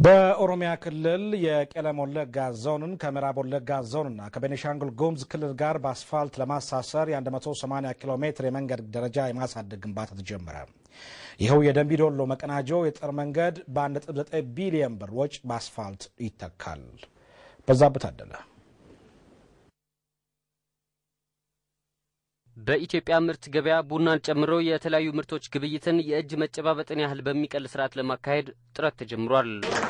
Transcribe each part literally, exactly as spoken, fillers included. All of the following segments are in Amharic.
በኦሮሚያ ክልል የቄለም ወለጋ ዞንን ከምዕራብ ወለጋ ዞንና ከቤኒሻንጉል ጉሙዝ ክልል ጋር በአስፋልት ለማሳሰር የ180 ኪሎ ሜትር የመንገድ ደረጃ የማሳደግ ግንባታ ተጀመረ። ይኸው የደንቢ ዶሎ መቀናጆ የጠር መንገድ በ1.9 ቢሊዮን ብር ወጪ በአስፋልት ይተካል። በዛብህ ታደለ በኢትዮጵያ ምርት ገበያ ቡናን ጨምሮ የተለያዩ ምርቶች ግብይትን የእጅ መጨባበጥን ያህል በሚቀል ስርዓት ለማካሄድ ጥረት ተጀምሯል።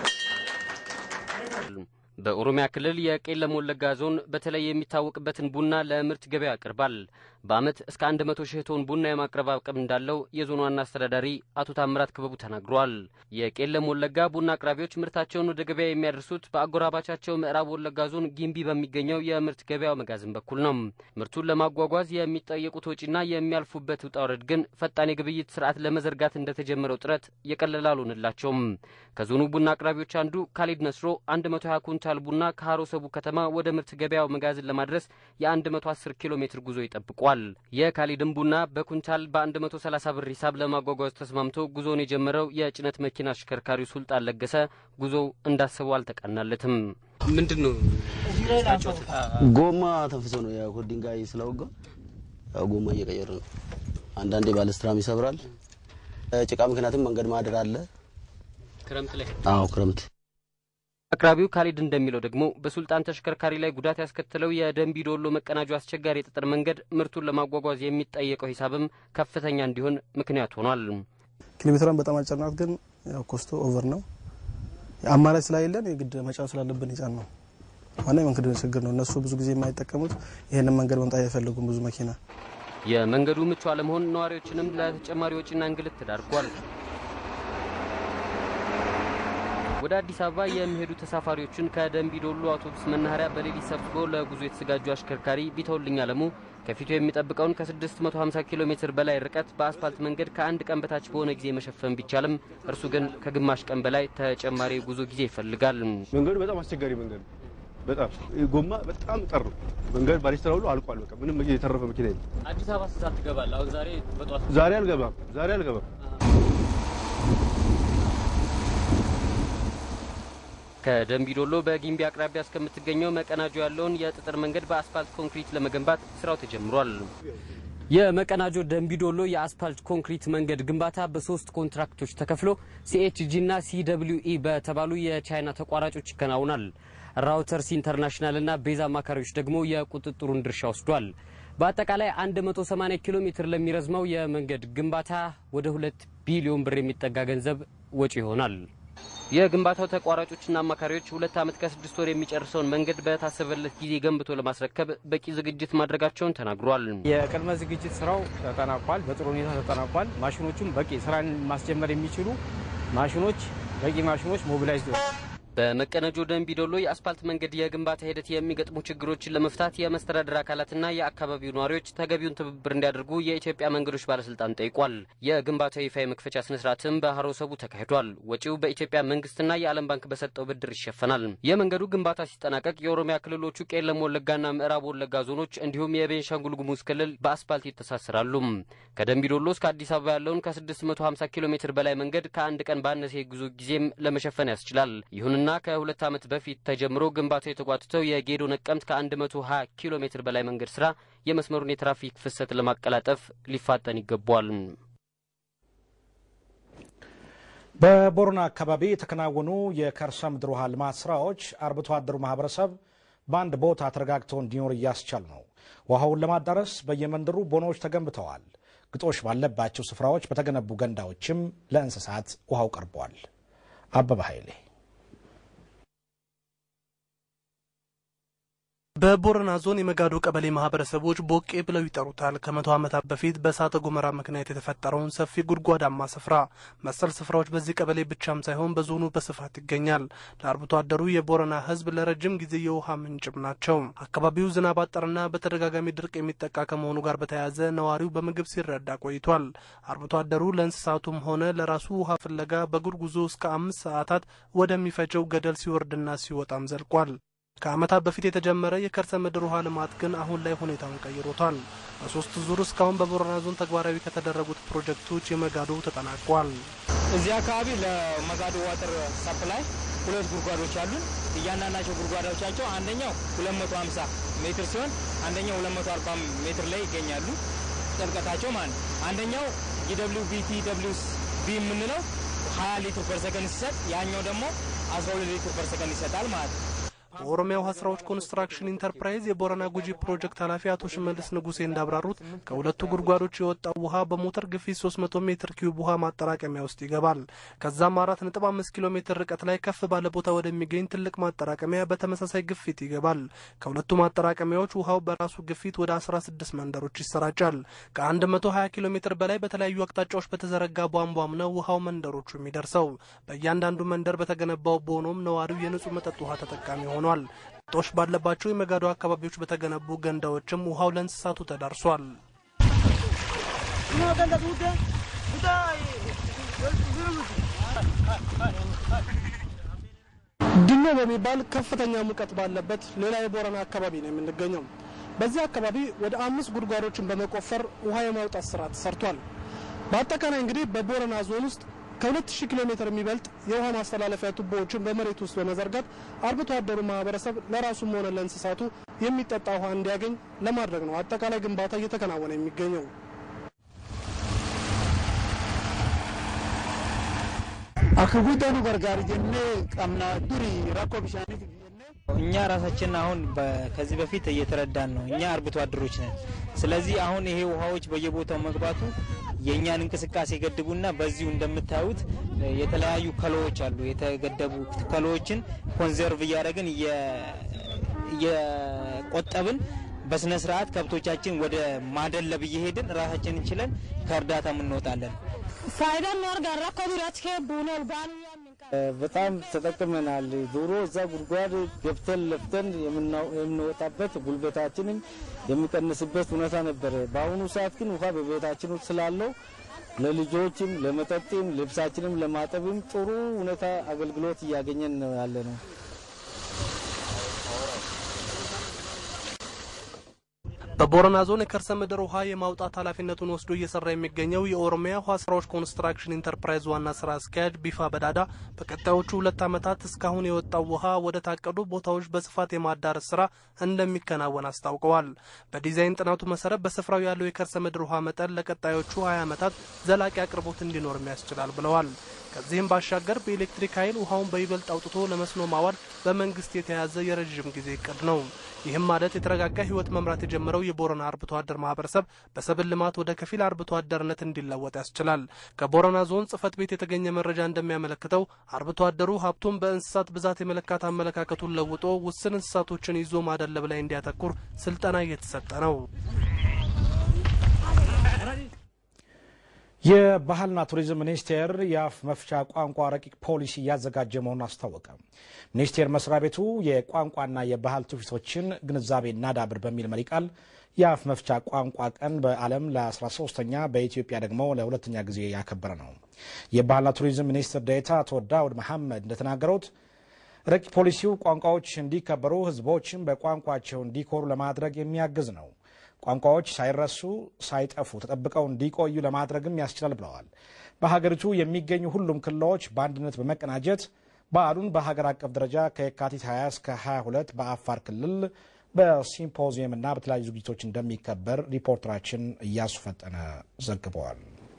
በኦሮሚያ ክልል የቄለም ወለጋ ዞን በተለይ የሚታወቅበትን ቡና ለምርት ገበያ ያቀርባል። በአመት እስከ መቶ ሺህ ቶን ቡና የማቅረብ አቅም እንዳለው የዞኑ ዋና አስተዳዳሪ አቶ ታምራት ክበቡ ተናግረዋል። የቄለም ወለጋ ቡና አቅራቢዎች ምርታቸውን ወደ ገበያ የሚያደርሱት በአጎራባቻቸው ምዕራብ ወለጋ ዞን ጊምቢ በሚገኘው የምርት ገበያው መጋዘን በኩል ነው። ምርቱን ለማጓጓዝ የሚጠየቁት ወጪና የሚያልፉበት ውጣ ውረድ ግን ፈጣን የግብይት ስርዓት ለመዘርጋት እንደተጀመረው ጥረት የቀለለ አልሆነላቸውም። ከዞኑ ቡና አቅራቢዎች አንዱ ካሊድ ነስሮ መቶ ሃያ ኩንታል ቡና ከሃሮሰቡ ከተማ ወደ ምርት ገበያው መጋዘን ለማድረስ የ110 ኪሎ ሜትር ጉዞ ይጠብቋል። የካሊድም ቡና በኩንታል በ130 ብር ሂሳብ ለማጓጓዝ ተስማምቶ ጉዞን የጀመረው የጭነት መኪና አሽከርካሪው ሱልጣን ለገሰ ጉዞው እንዳሰበው አልተቀናለትም። ምንድነው ጎማ ተፍሶ ነው ያው ድንጋይ ስለወጋ ጎማ እየቀየረ ነው። አንዳንዴ ባለስትራም ይሰብራል። ጭቃ ምክንያቱም መንገድ ማደር አለ ክረምት ላይ አዎ ክረምት አቅራቢው ካሊድ እንደሚለው ደግሞ በሱልጣን ተሽከርካሪ ላይ ጉዳት ያስከተለው የደንቢ ዶሎ መቀናጆ አስቸጋሪ የጠጠር መንገድ ምርቱን ለማጓጓዝ የሚጠየቀው ሂሳብም ከፍተኛ እንዲሆን ምክንያት ሆኗል። ኪሎሜትሩን በጣም አጨናት ግን ያው ኮስቶ ኦቨር ነው። አማራጭ ስላይለን የግድ መጫን ስላለብን ይጫን ነው። ዋና መንገዱ ችግር ነው። እነሱ ብዙ ጊዜ የማይጠቀሙት ይሄንን መንገድ መምጣት አይፈልጉም ብዙ መኪና። የመንገዱ ምቹ አለመሆን ነዋሪዎችንም ለተጨማሪ ወጪና እንግልት ተዳርጓል። ወደ አዲስ አበባ የሚሄዱ ተሳፋሪዎችን ከደንቢ ዶሎ አውቶቡስ መናኸሪያ በሌሊት ሰብስቦ ለጉዞ የተዘጋጁ አሽከርካሪ ቢተውልኝ አለሙ ከፊቱ የሚጠብቀውን ከ650 ኪሎ ሜትር በላይ ርቀት በአስፋልት መንገድ ከአንድ ቀን በታች በሆነ ጊዜ መሸፈን ቢቻልም እርሱ ግን ከግማሽ ቀን በላይ ተጨማሪ ጉዞ ጊዜ ይፈልጋል። መንገዱ በጣም አስቸጋሪ መንገድ ነው። በጣም ጎማ በጣም ጠር መንገድ ባሪስተራው ሁሉ አልቋል። በቃ ምንም የተረፈ መኪና የለም። አዲስ አበባ ስንት ትገባል? አሁን ዛሬ በጧት ዛሬ አልገባም ዛሬ አልገባም። ከደንቢ ዶሎ በጊምቢ አቅራቢያ እስከምትገኘው መቀናጆ ያለውን የጠጠር መንገድ በአስፋልት ኮንክሪት ለመገንባት ስራው ተጀምሯል። የመቀናጆ ደንቢ ዶሎ የአስፋልት ኮንክሪት መንገድ ግንባታ በሶስት ኮንትራክቶች ተከፍሎ ሲኤችጂ እና ሲደብሊውኢ በተባሉ የቻይና ተቋራጮች ይከናወናል። ራውተርስ ኢንተርናሽናል እና ቤዛ አማካሪዎች ደግሞ የቁጥጥሩን ድርሻ ወስዷል። በአጠቃላይ መቶ ሰማንያ ኪሎ ሜትር ለሚረዝመው የመንገድ ግንባታ ወደ ሁለት ቢሊዮን ብር የሚጠጋ ገንዘብ ወጪ ይሆናል። የግንባታው ተቋራጮችና አማካሪዎች ሁለት አመት ከስድስት ወር የሚጨርሰውን መንገድ በታሰበለት ጊዜ ገንብቶ ለማስረከብ በቂ ዝግጅት ማድረጋቸውን ተናግሯል። የቅድመ ዝግጅት ስራው ተጠናቋል። በጥሩ ሁኔታ ተጠናቋል። ማሽኖቹም በቂ ስራን ማስጀመር የሚችሉ ማሽኖች በቂ ማሽኖች ሞቢላይዝድ በመቀናጆ ደንቢ ዶሎ የአስፋልት መንገድ የግንባታ ሂደት የሚገጥሙ ችግሮችን ለመፍታት የመስተዳድር አካላትና የአካባቢው ነዋሪዎች ተገቢውን ትብብር እንዲያደርጉ የኢትዮጵያ መንገዶች ባለስልጣን ጠይቋል። የግንባታው ይፋ የመክፈቻ ስነ ስርዓትም በሃሮሰቡ ተካሂዷል። ወጪው በኢትዮጵያ መንግስትና የዓለም ባንክ በሰጠው ብድር ይሸፈናል። የመንገዱ ግንባታ ሲጠናቀቅ የኦሮሚያ ክልሎቹ ቄለም ወለጋና ምዕራብ ወለጋ ዞኖች እንዲሁም የቤኒሻንጉል ጉሙዝ ክልል በአስፋልት ይተሳሰራሉ። ከደንቢ ዶሎ እስከ አዲስ አበባ ያለውን ከ650 ኪሎ ሜትር በላይ መንገድ ከአንድ ቀን ባነሰ ጉዞ ጊዜም ለመሸፈን ያስችላል። ይሁንና ከሁለት አመት በፊት ተጀምሮ ግንባታው የተጓተተው የጌዶ ነቀምት ከ120 ኪሎ ሜትር በላይ መንገድ ስራ የመስመሩን የትራፊክ ፍሰት ለማቀላጠፍ ሊፋጠን ይገባዋል። በቦረና አካባቢ የተከናወኑ የከርሰ ምድር ውሃ ልማት ስራዎች አርብቶ አደሩ ማህበረሰብ በአንድ ቦታ ተረጋግቶ እንዲኖር እያስቻሉ ነው። ውሃውን ለማዳረስ በየመንደሩ ቦኖች ተገንብተዋል። ግጦሽ ባለባቸው ስፍራዎች በተገነቡ ገንዳዎችም ለእንስሳት ውሃው ቀርቧል። አበበ ኃይሌ በቦረና ዞን የመጋዶ ቀበሌ ማህበረሰቦች ቦቄ ብለው ይጠሩታል። ከመቶ ዓመታት በፊት በእሳተ ገሞራ ምክንያት የተፈጠረውን ሰፊ ጉድጓዳማ ስፍራ መሰል ስፍራዎች በዚህ ቀበሌ ብቻም ሳይሆን በዞኑ በስፋት ይገኛል። ለአርብቶ አደሩ የቦረና ህዝብ ለረጅም ጊዜ የውሃ ምንጭም ናቸው። አካባቢው ዝናብ አጠርና በተደጋጋሚ ድርቅ የሚጠቃ ከመሆኑ ጋር በተያያዘ ነዋሪው በምግብ ሲረዳ ቆይቷል። አርብቶ አደሩ ለእንስሳቱም ሆነ ለራሱ ውሃ ፍለጋ በእግር ጉዞ እስከ አምስት ሰዓታት ወደሚፈጀው ገደል ሲወርድና ሲወጣም ዘልቋል። ከአመታት በፊት የተጀመረ የከርሰ ምድር ውሃ ልማት ግን አሁን ላይ ሁኔታውን ቀይሮታል። በሶስት ዙር እስካሁን በቦረና ዞን ተግባራዊ ከተደረጉት ፕሮጀክቶች የመጋዶ ተጠናቋል። እዚህ አካባቢ ለመጋዶ ዋተር ሰፕላይ ሁለት ጉድጓዶች አሉ እያንዳንዳቸው ጉድጓዶቻቸው አንደኛው ሁለት መቶ ሃምሳ ሜትር ሲሆን አንደኛው ሁለት መቶ አርባ ሜትር ላይ ይገኛሉ ጥልቀታቸው ማለት አንደኛው ኢደብሊውቢቲደብሊውስ ቢ ምንለው ሃያ ሊትር ፐር ሰከንድ ሲሰጥ ያኛው ደግሞ አስራ ሁለት ሊትር ፐር ሰከንድ ይሰጣል ማለት ነው በኦሮሚያ ውሃ ስራዎች ኮንስትራክሽን ኢንተርፕራይዝ የቦረና ጉጂ ፕሮጀክት ኃላፊ አቶ ሽመልስ ንጉሴ እንዳብራሩት ከሁለቱ ጉድጓዶች የወጣው ውሃ በሞተር ግፊት ሶስት መቶ ሜትር ኪዩብ ውሃ ማጠራቀሚያ ውስጥ ይገባል ከዛም አራት ነጥብ አምስት ኪሎ ሜትር ርቀት ላይ ከፍ ባለ ቦታ ወደሚገኝ ትልቅ ማጠራቀሚያ በተመሳሳይ ግፊት ይገባል ከሁለቱ ማጠራቀሚያዎች ውሃው በራሱ ግፊት ወደ አስራ ስድስት መንደሮች ይሰራጫል ከ120 ኪሎ ሜትር በላይ በተለያዩ አቅጣጫዎች በተዘረጋ ቧንቧም ነው ውሃው መንደሮቹ የሚደርሰው በእያንዳንዱ መንደር በተገነባው ቦኖም ነዋሪው የንጹህ መጠጥ ውሃ ተጠቃሚ ሆኗል ጦሽ ባለባቸው የመጋዶ አካባቢዎች በተገነቡ ገንዳዎችም ውሃው ለእንስሳቱ ተዳርሷል ድኖ በሚባል ከፍተኛ ሙቀት ባለበት ሌላ የቦረና አካባቢ ነው የምንገኘው በዚህ አካባቢ ወደ አምስት ጉድጓዶችን በመቆፈር ውሃ የማውጣት ስራ ተሰርቷል በአጠቃላይ እንግዲህ በቦረና ዞን ውስጥ ከሁለት ሺህ ኪሎ ሜትር የሚበልጥ የውሃ ማስተላለፊያ ቱቦዎችን በመሬት ውስጥ በመዘርጋት አርብቶ አደሩ ማህበረሰብ ለራሱም ሆነ ለእንስሳቱ የሚጠጣ ውሃ እንዲያገኝ ለማድረግ ነው አጠቃላይ ግንባታ እየተከናወነ የሚገኘው አከጉዳኑ ጋር ጀነ ቀምና ዱሪ ራቆ ቢሻኒ እኛ ራሳችን አሁን ከዚህ በፊት እየተረዳን ነው እኛ አርብቶ አደሮች ነን ስለዚህ አሁን ይሄ ውሃዎች በየቦታው መግባቱ የኛን እንቅስቃሴ ገድቡና በዚሁ እንደምታዩት የተለያዩ ከሎዎች አሉ የተገደቡ ከሎዎችን ኮንዘርቭ ያደረግን የቆጠብን በስነ ስርዓት ከብቶቻችን ወደ ማደለብ እየሄድን ራሳችንን እንችለን ከርዳታ እንወጣለን ፋይዳ ነው ጋር ራኮዱራች ከቡኖል ባኑ በጣም ተጠቅመናል ዶሮ እዛ ጉድጓድ ገብተን ለፍተን የምንወጣበት ጉልበታችንን የሚቀንስበት ሁኔታ ነበር በአሁኑ ሰዓት ግን ውሃ በቤታችን ውስጥ ስላለው ለልጆችም ለመጠጥም ልብሳችንም ለማጠብም ጥሩ ሁኔታ አገልግሎት ያገኘን ነው ያለነው በቦረና ዞን የከርሰ ምድር ውሃ የማውጣት ኃላፊነቱን ወስዶ እየሰራ የሚገኘው የኦሮሚያ ውሃ ስራዎች ኮንስትራክሽን ኢንተርፕራይዝ ዋና ስራ አስኪያጅ ቢፋ በዳዳ በቀጣዮቹ ሁለት ዓመታት እስካሁን የወጣው ውሃ ወደ ታቀዱ ቦታዎች በስፋት የማዳረስ ስራ እንደሚከናወን አስታውቀዋል በዲዛይን ጥናቱ መሰረት በስፍራው ያለው የከርሰ ምድር ውሃ መጠን ለቀጣዮቹ ሀያ ዓመታት ዘላቂ አቅርቦት እንዲኖር ያስችላል ብለዋል ከዚህም ባሻገር በኤሌክትሪክ ኃይል ውሃውን በይበልጥ አውጥቶ ለመስኖ ማዋል በመንግስት የተያዘ የረጅም ጊዜ እቅድ ነው ይህም ማለት የተረጋጋ ህይወት መምራት የጀመረው የቦረና አርብቶ አደር ማህበረሰብ በሰብል ልማት ወደ ከፊል አርብቶ አደርነት እንዲለወጥ ያስችላል ከቦረና ዞን ጽፈት ቤት የተገኘ መረጃ እንደሚያመለክተው አርብቶ አደሩ ሀብቱን በእንስሳት ብዛት የመለካት አመለካከቱን ለውጦ ውስን እንስሳቶችን ይዞ ማደለብ ላይ እንዲያተኩር ስልጠና እየተሰጠ ነው የባህልና ቱሪዝም ሚኒስቴር የአፍ መፍቻ ቋንቋ ረቂቅ ፖሊሲ ያዘጋጀ መሆኑን አስታወቀ። ሚኒስቴር መስሪያ ቤቱ የቋንቋና የባህል ትውፊቶችን ግንዛቤ እናዳብር በሚል መሪ ቃል የአፍ መፍቻ ቋንቋ ቀን በዓለም ለ13ኛ በኢትዮጵያ ደግሞ ለሁለተኛ ጊዜ ያከበረ ነው። የባህልና ቱሪዝም ሚኒስትር ዴኤታ አቶ ዳውድ መሐመድ እንደተናገሩት ረቂቅ ፖሊሲው ቋንቋዎች እንዲከበሩ ህዝቦችን በቋንቋቸው እንዲኮሩ ለማድረግ የሚያግዝ ነው። ቋንቋዎች ሳይረሱ ሳይጠፉ ተጠብቀው እንዲቆዩ ለማድረግም ያስችላል ብለዋል። በሀገሪቱ የሚገኙ ሁሉም ክልሎች በአንድነት በመቀናጀት በዓሉን በሀገር አቀፍ ደረጃ ከየካቲት ሃያ እስከ ሃያ ሁለት በአፋር ክልል በሲምፖዚየምና በተለያዩ ዝግጅቶች እንደሚከበር ሪፖርተራችን እያሱ ፈጠነ ዘግበዋል።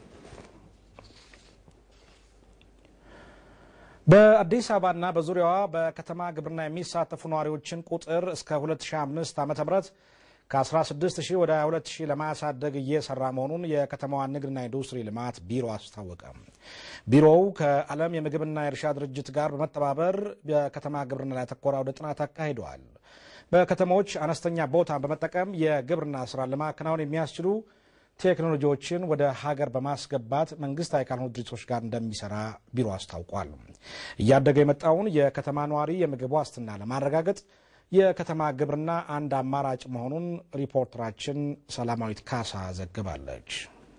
በአዲስ አበባና በዙሪያዋ በከተማ ግብርና የሚሳተፉ ነዋሪዎችን ቁጥር እስከ ሁለት ሺህ አምስት ዓመተ ምህረት ከ16 ሺህ ወደ ሃያ ሁለት ሺህ ለማሳደግ እየሰራ መሆኑን የከተማዋ ንግድና ኢንዱስትሪ ልማት ቢሮ አስታወቀ። ቢሮው ከዓለም የምግብና የእርሻ ድርጅት ጋር በመተባበር በከተማ ግብርና ላይ ያተኮረ አውደ ጥናት አካሂደዋል። በከተሞች አነስተኛ ቦታን በመጠቀም የግብርና ስራ ለማከናወን የሚያስችሉ ቴክኖሎጂዎችን ወደ ሀገር በማስገባት መንግስታዊ ካልሆኑ ድርጅቶች ጋር እንደሚሰራ ቢሮ አስታውቋል። እያደገ የመጣውን የከተማ ነዋሪ የምግብ ዋስትና ለማረጋገጥ የከተማ ግብርና አንድ አማራጭ መሆኑን ሪፖርተራችን ሰላማዊት ካሳ ዘግባለች።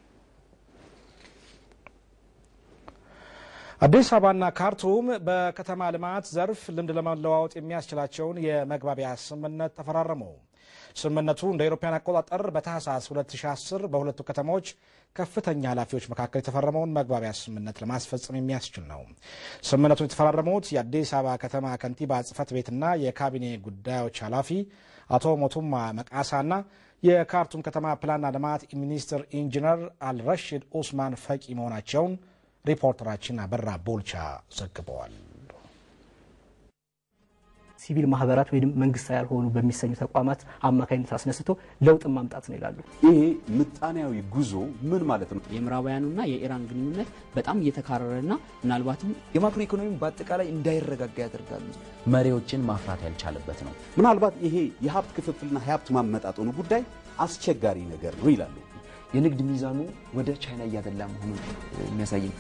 አዲስ አበባና ካርቱም በከተማ ልማት ዘርፍ ልምድ ለመለዋወጥ የሚያስችላቸውን የመግባቢያ ስምምነት ተፈራረሙ። ስምምነቱ እንደ አውሮፓውያን አቆጣጠር በታህሳስ ሁለት ሺህ አስር በሁለቱ ከተሞች ከፍተኛ ኃላፊዎች መካከል የተፈረመውን መግባቢያ ስምምነት ለማስፈጸም የሚያስችል ነው። ስምምነቱን የተፈራረሙት የአዲስ አበባ ከተማ ከንቲባ ጽሕፈት ቤትና የካቢኔ ጉዳዮች ኃላፊ አቶ ሞቱማ መቃሳና የካርቱም ከተማ ፕላንና ልማት ሚኒስትር ኢንጂነር አልረሺድ ኡስማን ፈቂ መሆናቸውን ሪፖርተራችን አበራ ቦልቻ ዘግበዋል። ሲቪል ማህበራት ወይም መንግስታዊ ያልሆኑ በሚሰኙ ተቋማት አማካኝነት አስነስቶ ለውጥ ማምጣት ነው ይላሉ። ይሄ ምጣኔያዊ ጉዞ ምን ማለት ነው? የምዕራባውያኑና የኢራን ግንኙነት በጣም እየተካረረና ምናልባትም የማክሮ ኢኮኖሚን በአጠቃላይ እንዳይረጋጋ ያደርጋሉ። መሪዎችን ማፍራት ያልቻለበት ነው። ምናልባት ይሄ የሀብት ክፍፍልና የሀብት ማመጣጠኑ ጉዳይ አስቸጋሪ ነገር ነው ይላሉ። የንግድ ሚዛኑ ወደ ቻይና እያደላ መሆኑን የሚያሳይ ነው።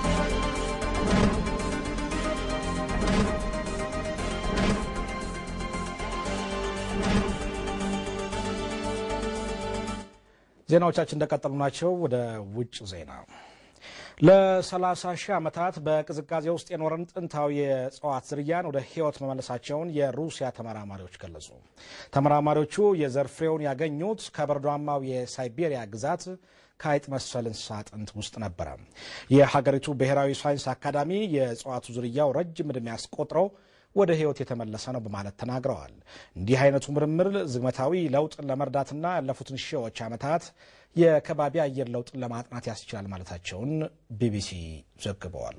ዜናዎቻችን እንደቀጠሉ ናቸው። ወደ ውጭ ዜና ለ30 ሺህ ዓመታት በቅዝቃዜ ውስጥ የኖረን ጥንታዊ የእጽዋት ዝርያን ወደ ህይወት መመለሳቸውን የሩሲያ ተመራማሪዎች ገለጹ። ተመራማሪዎቹ የዘር ፍሬውን ያገኙት ከበረዷማው የሳይቤሪያ ግዛት ከአይጥ መሰል እንስሳ አጥንት ውስጥ ነበረ። የሀገሪቱ ብሔራዊ ሳይንስ አካዳሚ የእጽዋቱ ዝርያው ረጅም ዕድሜ ያስቆጥረው ወደ ህይወት የተመለሰ ነው በማለት ተናግረዋል። እንዲህ አይነቱ ምርምር ዝግመታዊ ለውጥን ለመርዳትና ያለፉትን ሺዎች ዓመታት የከባቢ አየር ለውጥን ለማጥናት ያስችላል ማለታቸውን ቢቢሲ ዘግበዋል።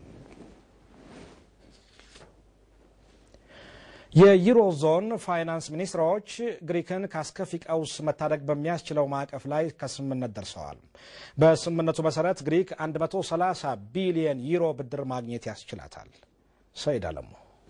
የዩሮዞን ፋይናንስ ሚኒስትሮች ግሪክን ካስከፊ ቀውስ መታደግ በሚያስችለው ማዕቀፍ ላይ ከስምምነት ደርሰዋል። በስምምነቱ መሰረት ግሪክ one hundred thirty ቢሊዮን ዩሮ ብድር ማግኘት ያስችላታል። ሰይድ አለሙ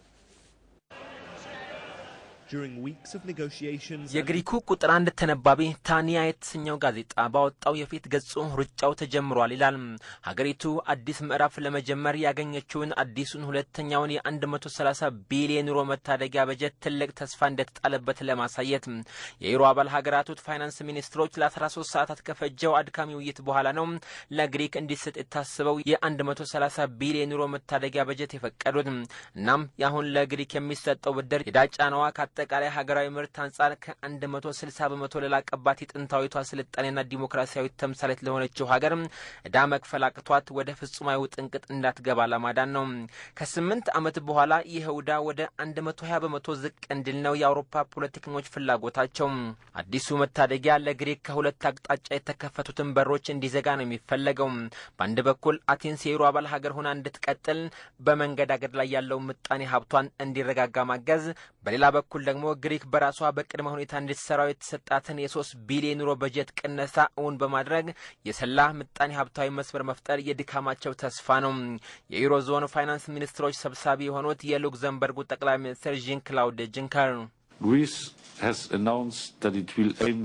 የግሪኩ ቁጥር አንድ ተነባቢ ታኒያ የተሰኘው ጋዜጣ ባወጣው የፊት ገጹ ሩጫው ተጀምሯል ይላል። ሀገሪቱ አዲስ ምዕራፍ ለመጀመር ያገኘችውን አዲሱን ሁለተኛውን የ130 ቢሊዮን ዩሮ መታደጊያ በጀት ትልቅ ተስፋ እንደተጣለበት ለማሳየት የዩሮ አባል ሀገራቱ ፋይናንስ ሚኒስትሮች ለ13 ሰዓታት ከፈጀው አድካሚ ውይይት በኋላ ነው ለግሪክ እንዲሰጥ የታሰበው የ130 ቢሊዮን ዩሮ መታደጊያ በጀት የፈቀዱት። እናም ያሁን ለግሪክ የሚሰጠው ብድር የዳጫናዋ አጠቃላይ ሀገራዊ ምርት አንጻር ከ160 በመቶ ለላቀባት የጥንታዊቷ ስልጣኔና ዲሞክራሲያዊ ተምሳሌት ለሆነችው ሀገር እዳ መክፈል አቅቷት ወደ ፍጹማዊ ጥንቅጥ እንዳትገባ ለማዳን ነው። ከስምንት ዓመት በኋላ ይሄው ዕዳ ወደ one hundred twenty በመቶ ዝቅ እንዲል ነው የአውሮፓ ፖለቲከኞች ፍላጎታቸው። አዲሱ መታደጊያ ለግሪክ ከሁለት አቅጣጫ የተከፈቱትን በሮች እንዲዘጋ ነው የሚፈለገው። በአንድ በኩል አቴንስ የዩሮ አባል ሀገር ሆና እንድትቀጥል በመንገዳገድ ላይ ያለው ምጣኔ ሀብቷን እንዲረጋጋ ማገዝ፣ በሌላ በኩል ደግሞ ግሪክ በራሷ በቅድመ ሁኔታ እንድትሰራው የተሰጣትን የ3 ቢሊዮን ዩሮ በጀት ቅነሳ እውን በማድረግ የሰላ ምጣኔ ሀብታዊ መስመር መፍጠር የድካማቸው ተስፋ ነው። የዩሮ ዞን ፋይናንስ ሚኒስትሮች ሰብሳቢ የሆኑት የሉክዘምበርጉ ጠቅላይ ሚኒስትር ጂን ክላውድ ጁንከር Greece has announced that it will aim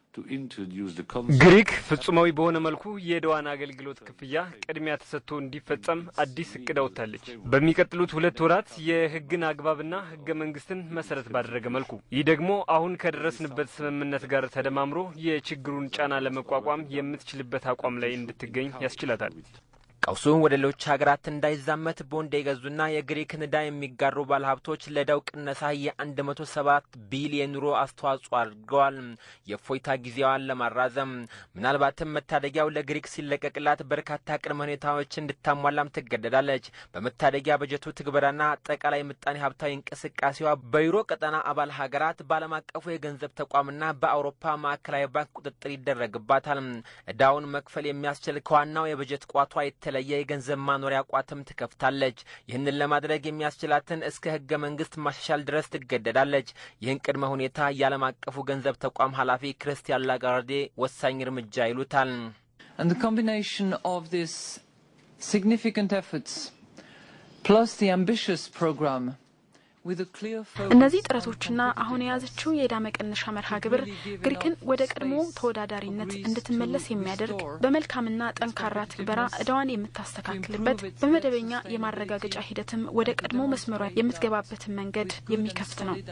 ግሪክ ፍጹማዊ በሆነ መልኩ የዕዳዋን አገልግሎት ክፍያ ቅድሚያ ተሰጥቶ እንዲፈጸም አዲስ እቅድ አውጥታለች። በሚቀጥሉት ሁለት ወራት የህግን አግባብና ህገ መንግስትን መሰረት ባደረገ መልኩ ይህ ደግሞ አሁን ከደረስንበት ስምምነት ጋር ተደማምሮ የችግሩን ጫና ለመቋቋም የምትችልበት አቋም ላይ እንድትገኝ ያስችላታል። ቀውሱ ወደ ሌሎች ሀገራት እንዳይዛመት ቦንድ የገዙና የግሪክን ዕዳ የሚጋሩ ባለሀብቶች ለዕዳው ቅነሳ የ107 ቢሊዮን ዩሮ አስተዋጽኦ አድርገዋል። የእፎይታ ጊዜዋን ለማራዘም ምናልባትም መታደጊያው ለግሪክ ሲለቀቅላት በርካታ ቅድመ ሁኔታዎች እንድታሟላም ትገደዳለች። በመታደጊያ በጀቱ ትግበራና አጠቃላይ ምጣኔ ሀብታዊ እንቅስቃሴዋ በዩሮ ቀጠና አባል ሀገራት በዓለም አቀፉ የገንዘብ ተቋምና በአውሮፓ ማዕከላዊ ባንክ ቁጥጥር ይደረግባታል። ዕዳውን መክፈል የሚያስችል ከዋናው የበጀት ቋቷ የተለየ የገንዘብ ማኖሪያ ቋትም ትከፍታለች። ይህንን ለማድረግ የሚያስችላትን እስከ ህገ መንግስት ማሻሻል ድረስ ትገደዳለች። ይህን ቅድመ ሁኔታ የዓለም አቀፉ ገንዘብ ተቋም ኃላፊ ክርስቲያን ላጋርዴ ወሳኝ እርምጃ ይሉታል። And the combination of these significant efforts plus the ambitious program እነዚህ ጥረቶችና አሁን የያዘችው የዕዳ መቀነሻ መርሃ ግብር ግሪክን ወደ ቀድሞ ተወዳዳሪነት እንድትመለስ የሚያደርግ በመልካምና ጠንካራ ትግበራ ዕዳዋን የምታስተካክልበት በመደበኛ የማረጋገጫ ሂደትም ወደ ቀድሞ መስመሯ የምትገባበትን መንገድ የሚከፍት ነው።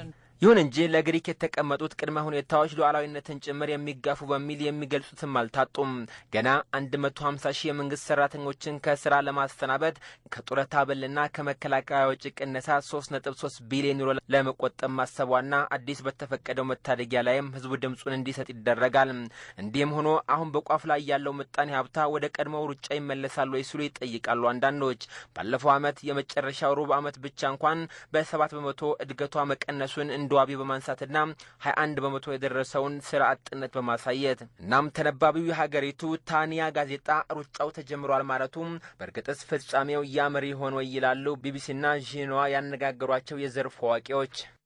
ይሁን እንጂ ለግሪክ የተቀመጡት ቅድመ ሁኔታዎች ሉዓላዊነትን ጭምር የሚጋፉ በሚል የሚገልጹትም አልታጡም። ገና አንድ መቶ ሃምሳ ሺህ የመንግስት ሰራተኞችን ከስራ ለማስተናበድ ከጡረታ አበልና ከመከላከያ ወጪ ቅነሳ ሶስት ነጥብ ሶስት ቢሊዮን ዩሮ ለመቆጠብ ማሰቧና አዲስ በተፈቀደው መታደጊያ ላይም ህዝቡ ድምጹን እንዲሰጥ ይደረጋል። እንዲህም ሆኖ አሁን በቋፍ ላይ ያለው ምጣኔ ሀብታ ወደ ቀድሞው ሩጫ ይመለሳል ወይ ሲሉ ይጠይቃሉ አንዳንዶች። ባለፈው ዓመት የመጨረሻው ሩብ ዓመት ብቻ እንኳን በሰባት በመቶ እድገቷ መቀነሱን ዋቢ በማንሳትና ሀያ አንድ በመቶ የደረሰውን ስራ አጥነት በማሳየት እናም ተነባቢው የሀገሪቱ ታንያ ጋዜጣ ሩጫው ተጀምሯል ማለቱም በርግጥስ ፍጻሜው ያመሪ ሆኖ ይላሉ ቢቢሲና ዢንዋ ያነጋገሯቸው የዘርፉ አዋቂዎች።